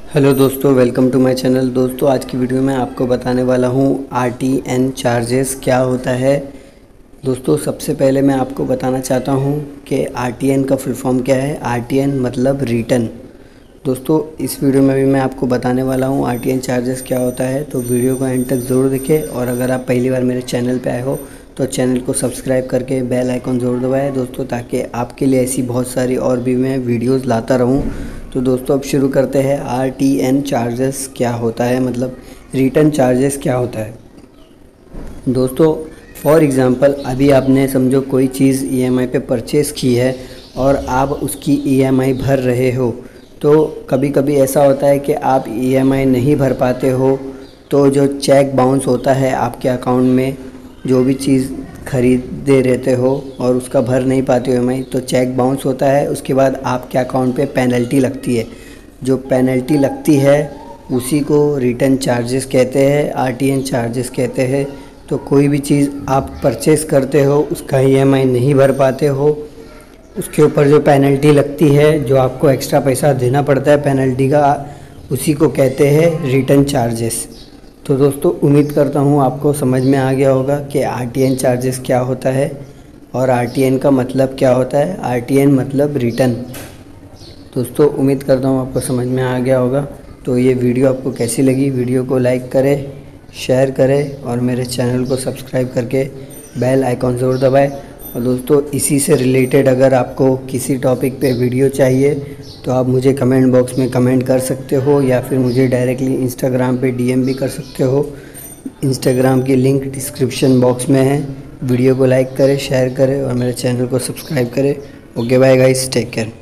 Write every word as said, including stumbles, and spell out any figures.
Hello दोस्तों, welcome to my channel. दोस्तों आज की वीडियो में आपको बताने वाला हूँ आर टी एन चार्जेस क्या होता है। दोस्तों सबसे पहले मैं आपको बताना चाहता हूँ कि आर टी एन का फुल फॉर्म क्या है। आर टी एन मतलब रिटर्न। दोस्तों इस वीडियो में भी मैं आपको बताने वाला हूँ आर टी एन चार्जेस क्या होता है, तो वीडियो को एंड तक ज़रूर देखें। और अगर आप पहली बार मेरे चैनल पर आए हो तो चैनल को सब्सक्राइब करके बेल आइकन ज़रूर दबाएं दोस्तों, ताकि आपके लिए ऐसी बहुत सारी और भी मैं वीडियोज़ लाता रहूँ। तो दोस्तों अब शुरू करते हैं। आर टी एन चार्जेस क्या होता है, मतलब रिटर्न चार्जेस क्या होता है। दोस्तों फॉर एग्ज़ाम्पल अभी आपने समझो कोई चीज़ ई एम आई पे परचेज़ की है और आप उसकी ई एम आई भर रहे हो, तो कभी कभी ऐसा होता है कि आप ई एम आई नहीं भर पाते हो, तो जो चेक बाउंस होता है आपके अकाउंट में, जो भी चीज़ खरीदे रहते हो और उसका भर नहीं पाते हो ई एम आई, तो चेक बाउंस होता है। उसके बाद आपके अकाउंट पे पेनल्टी लगती है। जो पेनल्टी लगती है उसी को रिटर्न चार्जेस कहते हैं, आर टी एन चार्जेस कहते हैं। तो कोई भी चीज़ आप परचेज़ करते हो, उसका ई एम आई नहीं भर पाते हो, उसके ऊपर जो पेनल्टी लगती है, जो आपको एक्स्ट्रा पैसा देना पड़ता है पेनल्टी का, उसी को कहते हैं रिटर्न चार्जेस। तो दोस्तों उम्मीद करता हूँ आपको समझ में आ गया होगा कि आर टी एन चार्जेस क्या होता है और आर टी एन का मतलब क्या होता है। आर टी एन मतलब रिटर्न। दोस्तों उम्मीद करता हूँ आपको समझ में आ गया होगा। तो ये वीडियो आपको कैसी लगी, वीडियो को लाइक करें, शेयर करें और मेरे चैनल को सब्सक्राइब करके बेल आइकॉन ज़रूर दबाएं। और दोस्तों इसी से रिलेटेड अगर आपको किसी टॉपिक पे वीडियो चाहिए तो आप मुझे कमेंट बॉक्स में कमेंट कर सकते हो, या फिर मुझे डायरेक्टली इंस्टाग्राम पे डी एम भी कर सकते हो। इंस्टाग्राम की लिंक डिस्क्रिप्शन बॉक्स में है। वीडियो को लाइक करें, शेयर करें और मेरे चैनल को सब्सक्राइब करें। Okay bye guys, take care.